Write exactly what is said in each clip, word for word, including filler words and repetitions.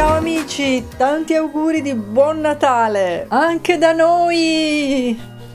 Ciao amici, tanti auguri di buon Natale, anche da noi!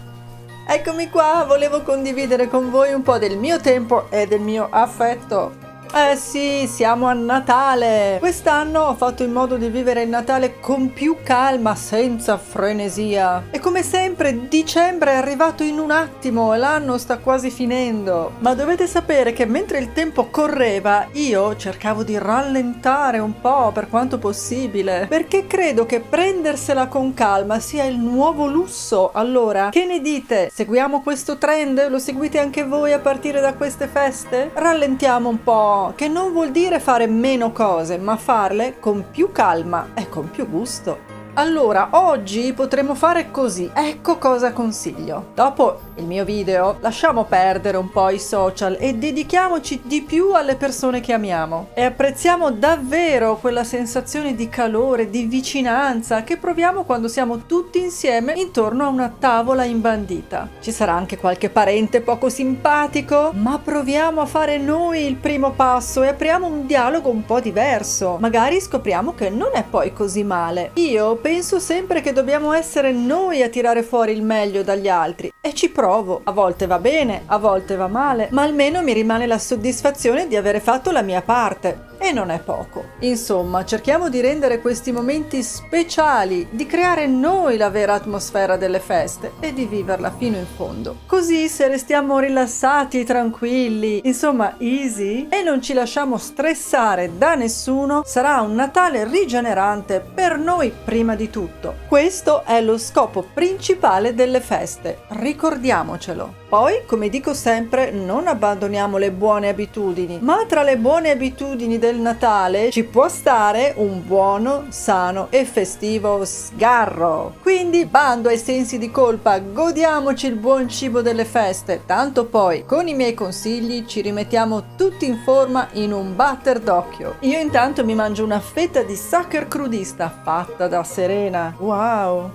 Eccomi qua, volevo condividere con voi un po' del mio tempo e del mio affetto. Eh sì, siamo a Natale! Quest'anno ho fatto in modo di vivere il Natale con più calma, senza frenesia. E come sempre, dicembre è arrivato in un attimo e l'anno sta quasi finendo. Ma dovete sapere che mentre il tempo correva, io cercavo di rallentare un po' per quanto possibile, perché credo che prendersela con calma sia il nuovo lusso. Allora, che ne dite? Seguiamo questo trend? Lo seguite anche voi a partire da queste feste? Rallentiamo un po'. Che non vuol dire fare meno cose, ma farle con più calma e con più gusto. Allora, oggi potremo fare così. Ecco cosa consiglio. Dopo il mio video, lasciamo perdere un po' i social e dedichiamoci di più alle persone che amiamo. E apprezziamo davvero quella sensazione di calore, di vicinanza che proviamo quando siamo tutti insieme intorno a una tavola imbandita. Ci sarà anche qualche parente poco simpatico, ma proviamo a fare noi il primo passo e apriamo un dialogo un po' diverso. Magari scopriamo che non è poi così male. Io penso sempre che dobbiamo essere noi a tirare fuori il meglio dagli altri e ci provo. A volte va bene, a volte va male, ma almeno mi rimane la soddisfazione di avere fatto la mia parte. E non è poco. Insomma, cerchiamo di rendere questi momenti speciali, di creare noi la vera atmosfera delle feste e di viverla fino in fondo. Così, se restiamo rilassati, tranquilli, insomma easy, e non ci lasciamo stressare da nessuno, sarà un Natale rigenerante per noi prima di tutto. Questo è lo scopo principale delle feste, ricordiamocelo. Poi, come dico sempre, non abbandoniamo le buone abitudini, ma tra le buone abitudini del Natale ci può stare un buono, sano e festivo sgarro. Quindi bando ai sensi di colpa, godiamoci il buon cibo delle feste, tanto poi con i miei consigli ci rimettiamo tutti in forma in un batter d'occhio. Io intanto mi mangio una fetta di Sacher crudista fatta da Serena. Wow!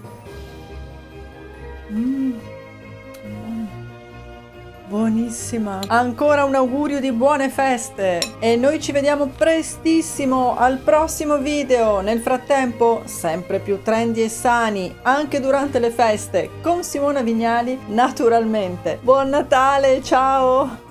Mmm! Buonissima. Ancora un augurio di buone feste e noi ci vediamo prestissimo al prossimo video. Nel frattempo, sempre più trendy e sani anche durante le feste con Simona Vignali, naturalmente. Buon Natale, ciao!